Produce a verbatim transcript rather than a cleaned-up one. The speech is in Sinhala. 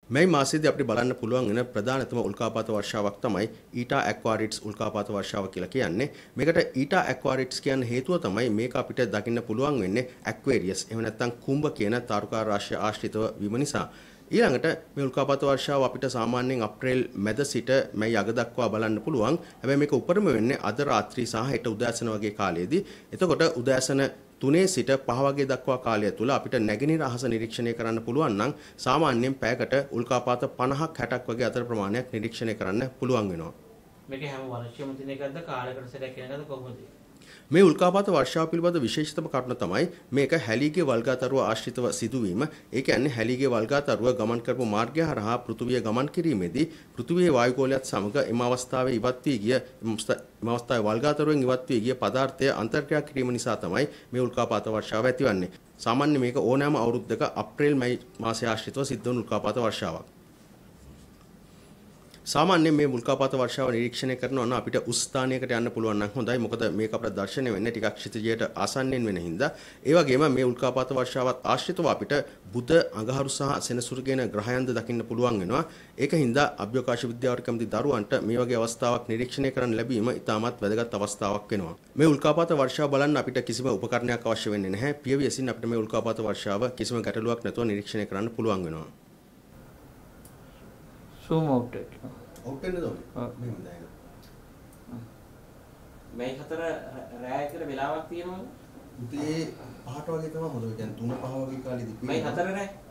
මේ මාසයේදී අපිට බලන්න පුළුවන් වෙන ප්‍රධානතම උල්කාපාත වර්ෂාවක් තමයි ඊටා ඇක්වාරිඩ්ස් උල්කාපාත වර්ෂාව කියලා කියන්නේ. මේකට ඊටා ඇක්වාරිඩ්ස් කියන හේතුව තමයි මේක අපිට දකින්න පුළුවන් වෙන්නේ ඇක්වේරියස් එහෙම නැත්නම් කුඹ කියන තාරුකා රාශිය ආශ්‍රිතව වීම නිසා. ඊළඟට මේ උල්කාපාත වර්ෂාව අපිට සාමාන්‍යයෙන් අප්‍රේල් මැද සිට මැයි අග දක්වා බලන්න පුළුවන්. හැබැයි මේක උපරිම වෙන්නේ අද රාත්‍රී සහ හෙට උදෑසන වගේ කාලයේදී. එතකොට උදෑසන තුනේ සිට පහ වගේ දක්වා කාලය තුල අපිට නැගෙනහිර අහස නිරීක්ෂණය කරන්න පුළුවන් නම් සාමාන්‍යයෙන් පැයකට උල්කාපාත පනහක් හැටක් වගේ අතර ප්‍රමාණයක් නිරීක්ෂණය කරන්න පුළුවන් වෙනවා. මේක හැම වර්ෂයකම තියෙන එකක්ද කාලයකට සැරයක් වෙන එකක්ද කොහොමද? මේ උල්කාපාත වර්ෂාව පිළිබඳ විශේෂතම කරුණ තමයි මේක හැලීගේ වල්ගාතරුව ආශ්‍රිතව සිදුවීම. ඒ කියන්නේ හැලීගේ වල්ගාතරුව ගමන් කරපු මාර්ගය හරහා පෘථුවිය ගමන් කිරීමේදී පෘථුවියේ වායුගෝලයත් සමග එම අවස්ථාවේ ඉවත් වී ගිය එම අවස්ථාවේ වල්ගාතරුවෙන් ඉවත් වී ගිය පදාර්ථය අන්තර්ක්‍රියා කිරීම නිසා තමයි මේ උල්කාපාත වර්ෂාව ඇතිවන්නේ. සාමාන්‍ය මේක ඕනෑම අවුරුද්දක අප්‍රේල් මැයි මාසය ආශ්‍රිතව සිද්ධ වන උල්කාපාත වර්ෂාවක්. සාමාන්‍යයෙන් මේ උල්කාපාත වර්ෂාව නිරීක්ෂණය කරනවා නම් අපිට උස් ස්ථානයකට යන්න පුළුවන් නම් හොඳයි. මොකද මේක අපිට දැర్శණය වෙන්නේ ටිකක් ක්ෂිතිජයට ආසන්නයෙන් වෙන හින්දා. ඒ වගේම මේ උල්කාපාත වර්ෂාවත් ආශ්‍රිතව අපිට බුධ, අඟහරු සහ සෙනසුරු කියන ග්‍රහයන්ද දකින්න පුළුවන් වෙනවා. ඒක හින්දා අභ්‍යවකාශ විද්‍යාවට කැමති දරුවන්ට මේ වගේ අවස්ථාවක් නිරීක්ෂණය කරන්න ලැබීම ඉතාමත් වැදගත් අවස්ථාවක් වෙනවා. මේ උල්කාපාත වර්ෂාව බලන්න අපිට කිසිම උපකරණයක් අවශ්‍ය වෙන්නේ නැහැ. පියවියසින් අපිට මේ උල්කාපාත වර්ෂාව කිසිම ගැටලුවක් නැතුව නිරීක්ෂණය කරන්න පුළුවන් වෙනවා. zoom out එක. out වෙන්නද ඔය? මෙහෙම දැන්. මේ හතර රැය කියලා වෙලාවක් තියෙනවද? උදේ පහට වගේ තමයි හොඳ. ඒ කියන්නේ තුන පහ වගේ කාලෙදී. මේ හතර රැය